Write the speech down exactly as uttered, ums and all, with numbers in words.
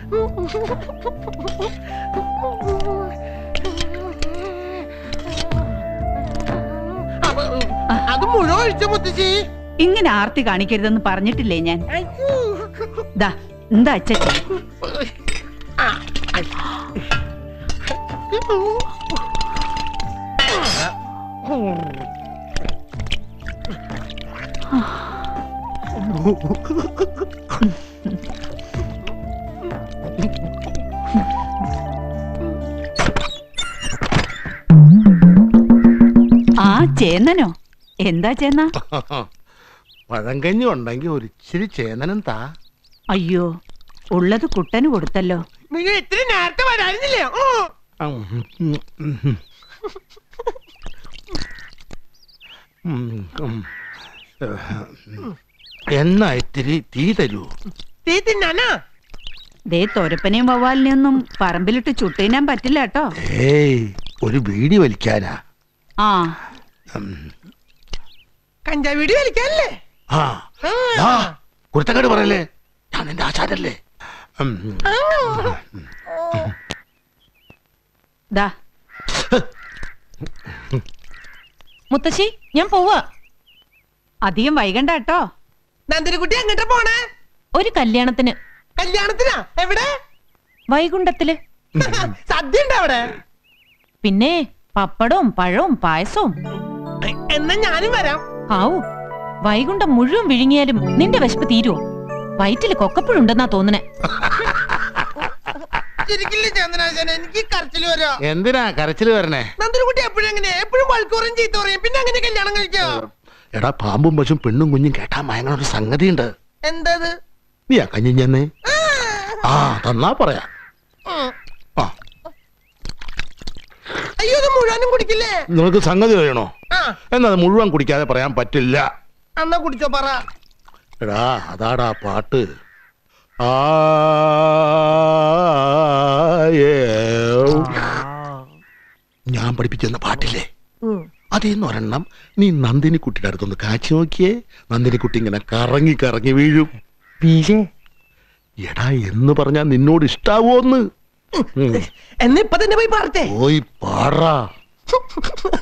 അത് മുഴുവൻ ഒഴിച്ച മുത്തശ്ശി. ഇങ്ങനെ ആർത്തി കാണിക്കരുതെന്ന് പറഞ്ഞിട്ടില്ലേ ഞാൻ? ദാ എന്താ അച്ഛൻ? ആ ചേന്നനോ? എന്താ ചേന്ന? പഴങ്കഞ്ഞി ഉണ്ടെങ്കിൽ ഒരിച്ചിരി ചേനനും താ. അയ്യോ, ഉള്ളത് കുട്ടന് കൊടുത്തല്ലോ. നിങ്ങൾ ഇത്തിരി നേരത്തെ വരാനില്ലേ? എന്നാ ഇത്തിരി തീ തരൂ. തീ തിന്നാനാ? ദേ തോരപ്പനെയും വവ്വാലിനെയൊന്നും പറമ്പിലിട്ട് ചുട്ടീനാൻ പറ്റില്ല കേട്ടോ. ഏയ്, ഒരു ബീഡി വലിക്കാനാ. ആ കഞ്ചാ ബീഡി വലിക്കാനല്ലേ? ആ കുരുത്തക്കേട് പറയല്ലേ, ഞാൻ എന്റെ ആചാരല്ലേ. ദാ മുത്തശ്ശി, ഞാൻ പോവാ. അധികം വൈകണ്ട കേട്ടോ. നന്ദിനിക്കുട്ടി എങ്ങോട്ടാ പോണേ? ഒരു കല്യാണത്തിന്. കല്യാണത്തിനാ? എവിടെ? വൈകുണ്ഠത്തില്. സദ്യ ഉണ്ട് അവിടെ? പിന്നെ പപ്പടവും പഴവും പായസവും. എന്നാ ഞാനും വരാം. ആവൂ, വൈകുണ്ഠം മുഴുവൻ വിഴുങ്ങിയാലും നിന്റെ വിശപ്പ് തീരുവോ? വയറ്റില് കൊക്കപ്പുഴുണ്ടെന്നാ തോന്നണേ. എന്തിനാ കരച്ചില് വരണേ? നന്ദിനിക്കുട്ടി എപ്പോഴും എങ്ങനെ എപ്പോഴും വഴക്കുറയും ചീത്ത പറയും, പിന്നെ അങ്ങനെ കല്യാണം കഴിക്കോ? എടാ, പാമ്പും പശും പെണ്ണും കുഞ്ഞും കേട്ടാ മയങ്ങണ ഒരു സംഗതി ഉണ്ട്. എന്തത്? നീ ആ കഞ്ഞി ചെന്നേ. ആ തന്നാ പറയാ. അയ്യോ, ഇത് മുഴുവനും കുടിക്കില്ലേ? നിനക്ക് സംഗതി അറിയണോ? എന്നാ മുഴുവൻ കുടിക്കാതെ പറയാൻ പറ്റില്ല. എന്നാ കുടിച്ചോ പറ. എടാ, അതാടാ പാട്ട്. ആ ഞാൻ പഠിപ്പിച്ചെന്ന പാട്ടില്ലേ, അതേന്ന് ഒരെണ്ണം നീ നന്ദിനിക്കുട്ടിയുടെ അടുത്തൊന്ന് കാച്ചി നോക്കിയേ. നന്ദിനിക്കുട്ടി ഇങ്ങനെ കറങ്ങി കറങ്ങി വീഴും. എടാ, എന്ന് പറഞ്ഞാ നിന്നോട് ഇഷ്ടാവോന്ന്? എന്നിപ്പ തന്നെ പോയി പാടത്തെ. പോയി പാടാ.